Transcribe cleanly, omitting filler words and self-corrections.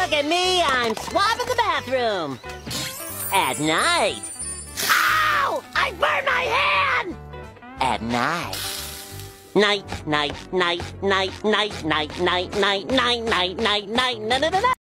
Look at me, I'm swabbing the bathroom. At night. Ow! I burned my hand! At night. Night, night, night, night, night, night, night, night, night, night, night, night, night, night, night.